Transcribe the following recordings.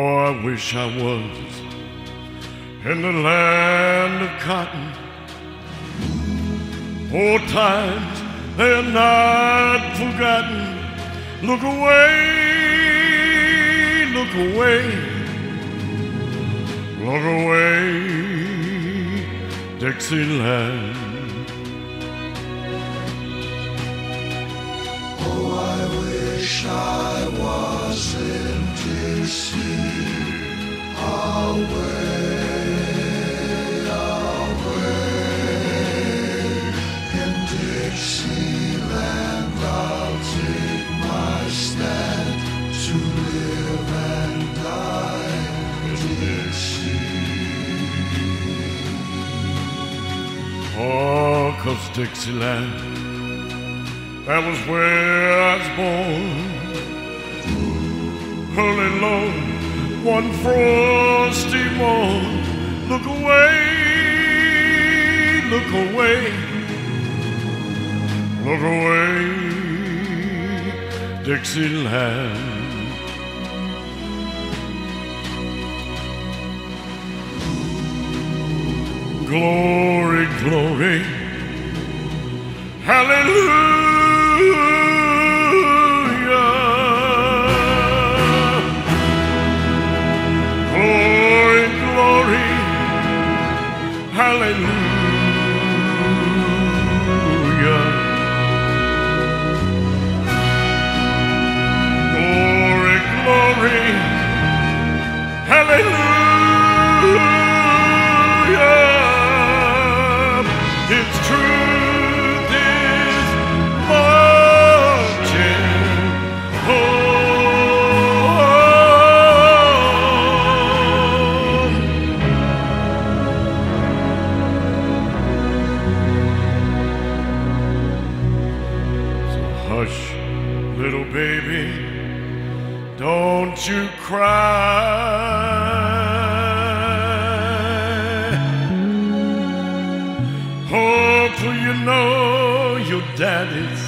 I wish I was in the land of cotton. Old times, they're not forgotten. Look away, look away, look away, Dixieland. Oh, I wish I was in Dixie, away, away. In Dixieland I'll take my stand to live and die in Dixie. Oh, 'cause Dixieland, that was where I was born. Early low, one frosty morn. Look away, look away, look away, Dixieland. Glory, glory, hallelujah. Glory, glory, hallelujah. Glory, glory, hallelujah. Its truth is marching home. So hush, little baby, don't you cry. For you know your daddy's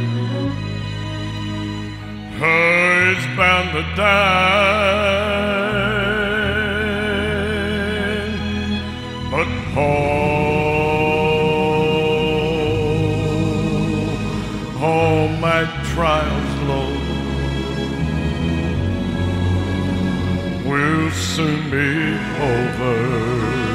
is bound to die. But all my trials, Lord, will soon be over.